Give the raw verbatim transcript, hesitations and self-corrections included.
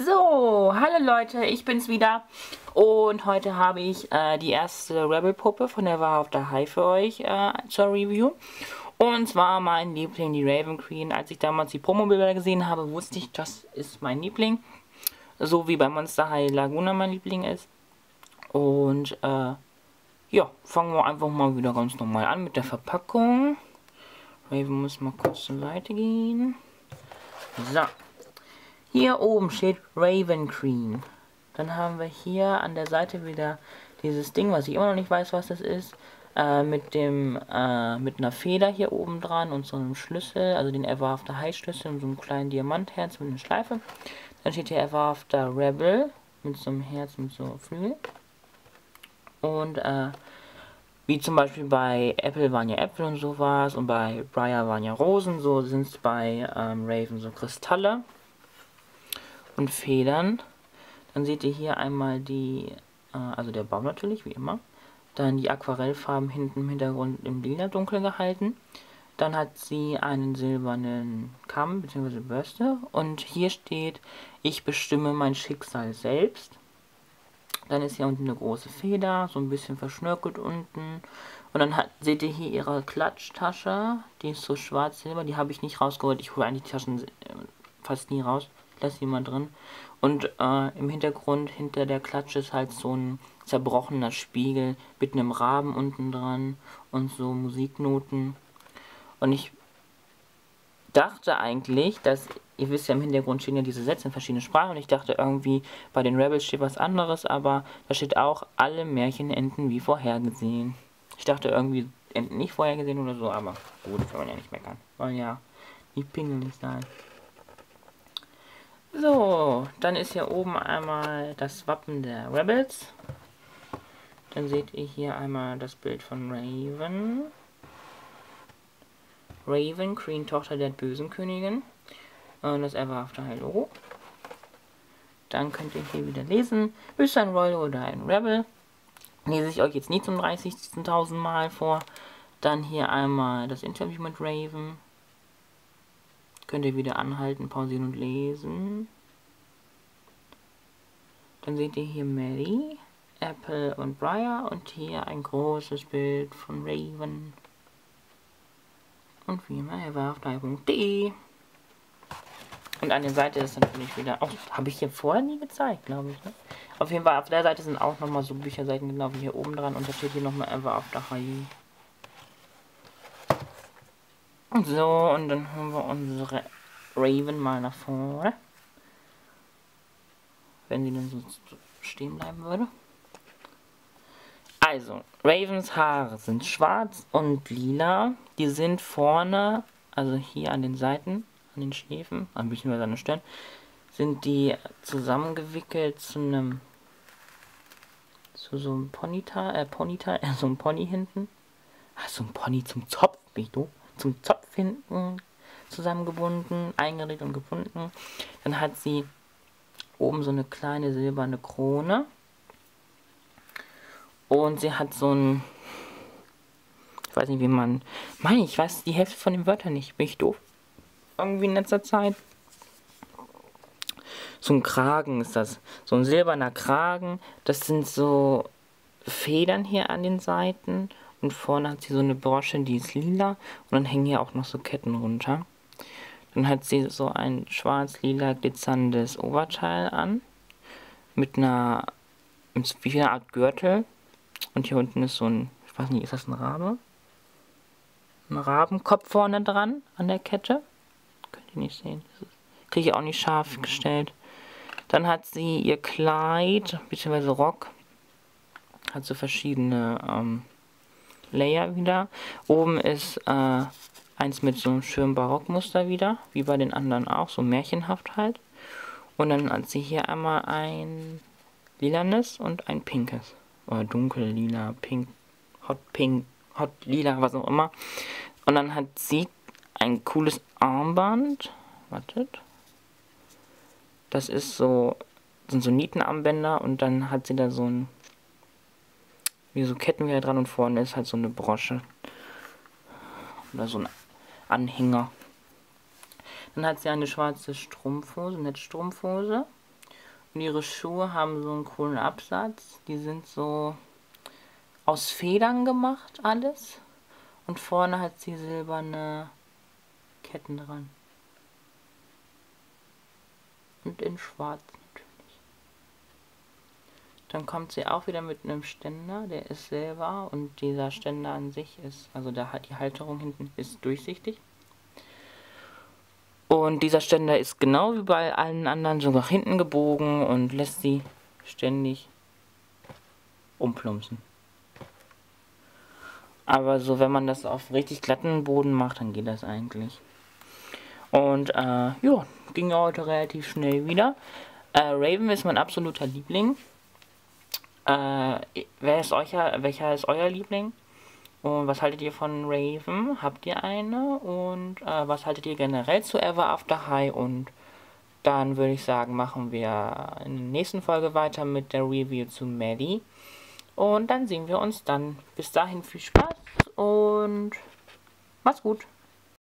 So, hallo Leute, ich bin's wieder und heute habe ich äh, die erste Rebel-Puppe von der Wahrhaft der Hai für euch äh, zur Review. Und zwar mein Liebling, die Raven Queen. Als ich damals die Promo-Bilder gesehen habe, wusste ich, das ist mein Liebling. So wie bei Monster High Laguna mein Liebling ist. Und äh, ja, fangen wir einfach mal wieder ganz normal an mit der Verpackung. Raven muss mal kurz zur Seite gehen. So. Hier oben steht Raven Queen. Dann haben wir hier an der Seite wieder dieses Ding, was ich immer noch nicht weiß, was das ist. Äh, mit dem, äh, mit einer Feder hier oben dran und so einem Schlüssel, also den Ever After High Schlüssel und so einem kleinen Diamantherz mit einer Schleife. Dann steht hier Ever After Rebel mit so einem Herz mit so Flügel. Und äh, wie zum Beispiel bei Apple waren ja Äpfel und sowas und bei Briar waren ja Rosen, so sind es bei ähm, Raven so Kristalle und Federn. Dann seht ihr hier einmal die, äh, also der Baum natürlich, wie immer. Dann die Aquarellfarben hinten im Hintergrund im lila Dunkel gehalten. Dann hat sie einen silbernen Kamm bzw. Bürste. Und hier steht, ich bestimme mein Schicksal selbst. Dann ist hier unten eine große Feder, so ein bisschen verschnörkelt unten. Und dann hat, seht ihr hier ihre Klatschtasche, die ist so schwarz-silber, die habe ich nicht rausgeholt. Ich hole eigentlich die Taschen fast nie raus. Lass die mal drin. Und äh, im Hintergrund, hinter der Klatsche ist halt so ein zerbrochener Spiegel mit einem Raben unten dran und so Musiknoten. Und ich dachte eigentlich, dass, ihr wisst ja, im Hintergrund stehen ja diese Sätze in verschiedenen Sprachen und ich dachte irgendwie, bei den Rebels steht was anderes, aber da steht auch, alle Märchen enden wie vorhergesehen. Ich dachte irgendwie, enden nicht vorhergesehen oder so, aber gut, kann man ja nicht meckern. Soll ja nicht pingelig sein. So, dann ist hier oben einmal das Wappen der Rebels. Dann seht ihr hier einmal das Bild von Raven. Raven, Queen, Tochter der bösen Königin. Und das Ever After High Logo. Dann könnt ihr hier wieder lesen, bist du ein Royal oder ein Rebel? Lese ich euch jetzt nicht zum dreißigtausend Mal vor. Dann hier einmal das Interview mit Raven. Könnt ihr wieder anhalten, pausieren und lesen. Dann seht ihr hier Mary, Apple und Briar und hier ein großes Bild von Raven. Und wie immer, everafter punkt de. Und an der Seite ist natürlich wieder, auch habe ich hier vorher nie gezeigt, glaube ich. Ne? Auf jeden Fall, auf der Seite sind auch nochmal so Bücherseiten, genau wie hier oben dran. Und da steht hier nochmal Ever After High. Und so, und dann haben wir unsere Raven mal nach vorne. Wenn sie dann so stehen bleiben würde. Also, Ravens Haare sind schwarz und lila. Die sind vorne, also hier an den Seiten, an den Schläfen, ein bisschen an den Stirn, sind die zusammengewickelt zu einem, zu so einem Ponytail, äh, Ponytail, äh, so ein Pony hinten. Ach, so ein Pony zum Zopf, bin ich doof? Zum Zopf hinten zusammengebunden, eingerät und gebunden. Dann hat sie oben so eine kleine silberne Krone. Und sie hat so ein, ich weiß nicht, wie man, meine ich weiß die Hälfte von den Wörtern nicht, bin ich doof? Irgendwie in letzter Zeit. So ein Kragen ist das, so ein silberner Kragen. Das sind so Federn hier an den Seiten. Und vorne hat sie so eine Brosche, die ist lila. Und dann hängen hier auch noch so Ketten runter. Dann hat sie so ein schwarz-lila glitzerndes Oberteil an. Mit einer, mit wie einer Art Gürtel. Und hier unten ist so ein, ich weiß nicht, ist das ein Rabe? Ein Rabenkopf vorne dran an der Kette. Könnt ihr nicht sehen. Kriege ich auch nicht scharf gestellt. Dann hat sie ihr Kleid, bzw. Rock. Hat so verschiedene ähm, Layer wieder. Oben ist äh, eins mit so einem schönen Barockmuster wieder. Wie bei den anderen auch. So märchenhaft halt. Und dann hat sie hier einmal ein lilanes und ein pinkes. Oder dunkel, lila, pink, hot pink, hot lila, was auch immer. Und dann hat sie ein cooles Armband. Wartet. Das ist so, sind so Nietenarmbänder und dann hat sie da so ein, wie so Ketten wieder dran und vorne ist halt so eine Brosche. Oder so ein Anhänger. Dann hat sie eine schwarze Strumpfhose, Netzstrumpfhose. Und ihre Schuhe haben so einen coolen Absatz. Die sind so aus Federn gemacht, alles. Und vorne hat sie silberne Ketten dran. Und in schwarz natürlich. Dann kommt sie auch wieder mit einem Ständer, der ist silber. Und dieser Ständer an sich ist, also da hat die Halterung hinten ist durchsichtig. Und dieser Ständer ist genau wie bei allen anderen so nach hinten gebogen und lässt sie ständig umplumpsen. Aber so, wenn man das auf richtig glatten Boden macht, dann geht das eigentlich. Und äh, ja, ging ja heute relativ schnell wieder. Äh, Raven ist mein absoluter Liebling. Äh, wer ist euer, welcher ist euer Liebling? Und was haltet ihr von Raven? Habt ihr eine? Und äh, was haltet ihr generell zu Ever After High? Und dann würde ich sagen, machen wir in der nächsten Folge weiter mit der Review zu Maddie. Und dann sehen wir uns dann. Bis dahin viel Spaß und macht's gut.